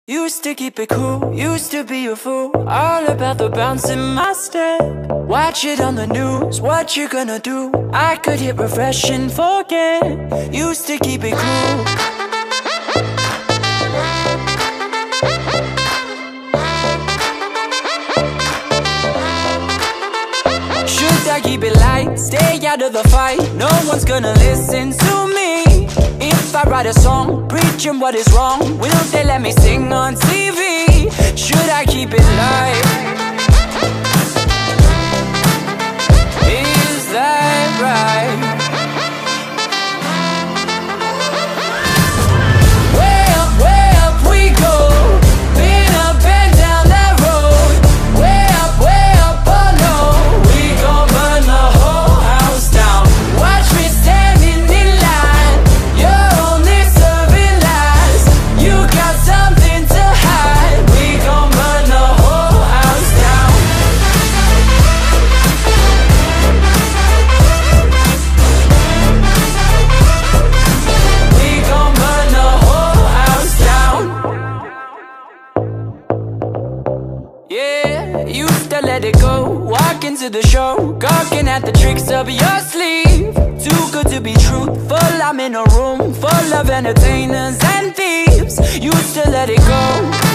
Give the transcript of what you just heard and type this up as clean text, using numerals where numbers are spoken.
Used to keep it cool, used to be a fool, all about the bounce in my step. Watch it on the news, what you gonna do? I could hit refresh and forget. Used to keep it cool. Should I keep it light, stay out of the fight? No one's gonna listen to me. If I write a song, preaching what is wrong, will they let me sing on TV? Should I keep it light? Is that right? Way up we go. Been up and down that road. Way up, oh no. We gon' burn the whole house down. Watch me standing in line. You're only serving lies. You got something to hide. We gon' burn the whole house down. We gon' burn the whole house down. Yeah, used to let it go. Walk into the show, gawking at the tricks up your sleeve. Too good to be truthful, I'm in a room full of entertainers and thieves. Used to let it go.